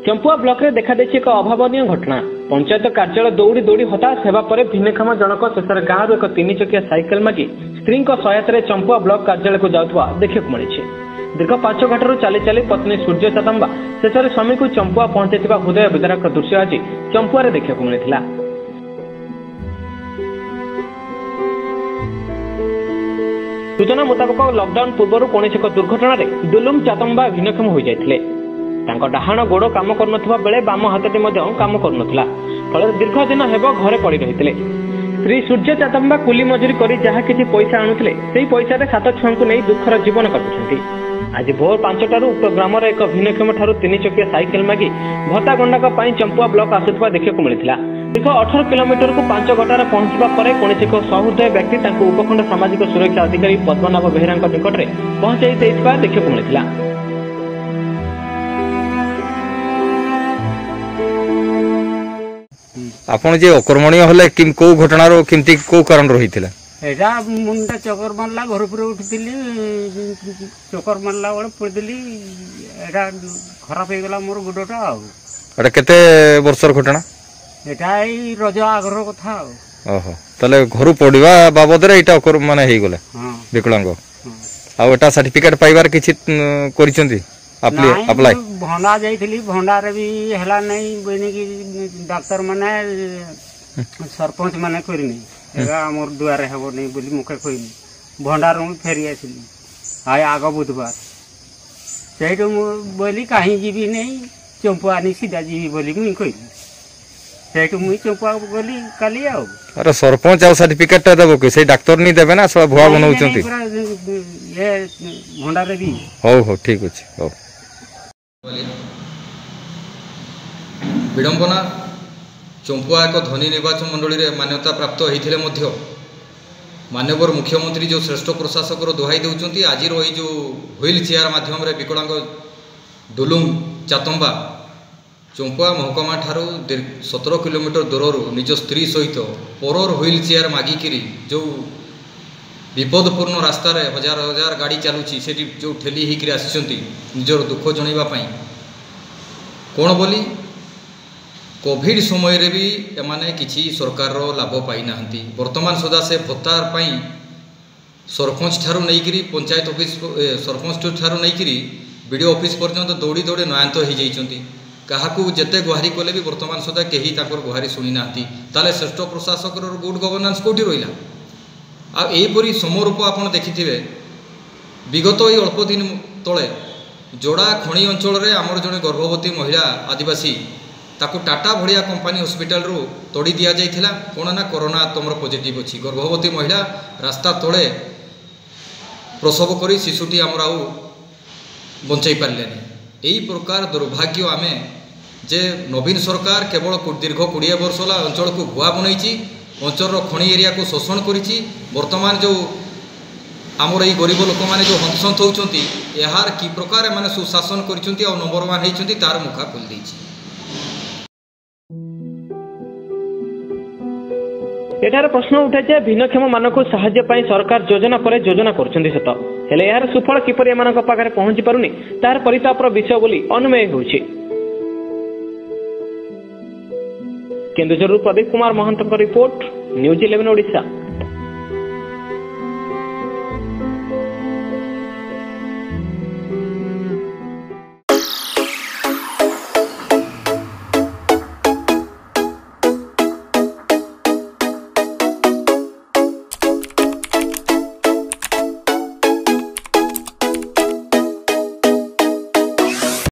Champua block रे देखा देछि एक अभावनीय घटना। पंचायत कार्यालय दौड़ी दौड़ी हताश हेबा परे भिन्नक्षम जनक शेषर गाँव एक 3 चकिया साइकेल मागी स्त्री सहायतार चंपुआ ब्लॉक कार्यालय को जाउथवा देखा मिली। दीर्घ 5 घाटू चली चली पत्नी सूर्य चातम्बा शेषर स्वामी को चंपुआ पहुंचाई हृदय विदारक दृश्य आज चंपुआ देखा मिलता। सूचना मुताबक लॉकडाउन पूर्व कौन एक दुर्घटना दुलुम चातम्बा भिन्नक्षम हो जाते। डाहाण गोड़ कम कर बेले बाम हाथटी कम कर फल दीर्घ दिन हेब घरे पड़ रही। श्री सूर्य चातम्बा कुली मजूरी कर जहाँ किसी पैसा आणुले से पैसा 7 छुआ को नहीं दुखर जीवन काटुंट। आज भोर 5टारू उक्त ग्राम एक भिन्नक्षम ठारू 3 चकिया साइकेल मागी भत्ता गंडाक चंपुआ ब्लॉक आसुवा देखा मिलता। दीर्घ 18 किलोमीटर को 5 घंटार पहुंचा पर कौन एक सहृदय व्यक्ति उपखंड सामाजिक सुरक्षा अधिकारी पद्मनाभ बेहेरा निकट में पहुंचाई देखा मिलता। आपण जे अकर्मणीय हले किम को घटनार किमती को कारण रही थिला एटा मुंडा चक्कर मारला घर पर उठिली चक्कर मारला बड़ पड़दिली एटा खराब हो गला मोर गुडोटा एटा केते वर्षर घटना एटा ई रज आगर कथा ओहो तले घर पड़िबा बाबद रे एटा माने हे गले विकलांग आ एटा सर्टिफिकेट पाइबार किछि करिसंती अप्लाई भंडा जाइली भंडार भी हला नहीं बनी कि डाक्तर माने सरपंच माने करनी मोर दुआरे हेबो नहीं बोली मुखे कहली भंडार फेरी आसली हाय आग बुधवार से बोली कहीं जीवी नहीं चंपुआ नहीं सीधा जीवी बोली मुई कहली से मुई चंपुआ गली काली आउ अरे सरपंच आ सर्टिफिकेट देबो कि से डाक्तर नहीं देबे ना सब भुआ बनाउचंती ये भंडार भी हो ठीक अछि हो विडंबना चंपुआ एक धनी निर्वाचन मंडली रे मान्यता प्राप्त होते माननीय मुख्यमंत्री जो श्रेष्ठ प्रशासक दोहाई देउचंती आज जो व्हील चेयर माध्यम रे विकलांग दुलुम चातम्बा चंपुआ महकमा ठारू 17 किलोमीटर दूर निज स्त्री सहित परर व्हील चेयर मागिकी जो विपदपूर्ण रास्तार हजार हजार गाड़ी चलुची से जो ठेली होकर आसी निजर दुख जनवाई कौन बोली कोविड समय रे भी एमाने किसी सरकार लाभ पाई ना वर्तमान सुधा से भत्तार पाई सरपंच ठारू नहीं पंचायत ऑफिस सरपंच ठारू नहीं बीडीओ ऑफिस पर्यंत दौड़ी दौड़ी नयांत हो जाती क्या जिते गुहारी कले भी वर्तमान सुधा कहीं गुहारी शुणी ना ताले श्रेष्ठ प्रशासक गुड गवर्नेंस कौटी रहा आईपरी समरूप आप देखि विगत ये अल्प दिन तले जोड़ा खणी अंचल रे आमर जड़े गर्भवती महिला आदिवासी ताकू टाटा भड़िया कंपानी हॉस्पिटल रू तोड़ी दिया जाइथिला कौन ना कोरोना तुम पॉजिटिव अच्छी गर्भवती महिला रास्ता तले प्रसव करी शिशुटी आमर आउ बंचाई पारे यही प्रकार दुर्भाग्य आमे जे नवीन सरकार केवल दीर्घ 20 वर्ष होला अंचल को भुआ बनई अंचल खणी एरिया को शोषण करिछि वर्तमान जो आमर ये गरीब लोक मैंने जो हंसंत होती यार कि प्रकार माने सुशासन करिसेंती और नंबर 1 होइछंती तार मुखा खोल देछि। एठार प्रश्न उठे भिन्नक्षम मानक साहाय्य पाई सरकार योजना पर योजना करछंती सत हेले यार सुफल किपरि एमानक पाखरे पहुंची पारुनी तार परितापर विषय बोली अनुमेय होछि। Kendujhar Pradeep Kumar Mahant report news 11 Odisha.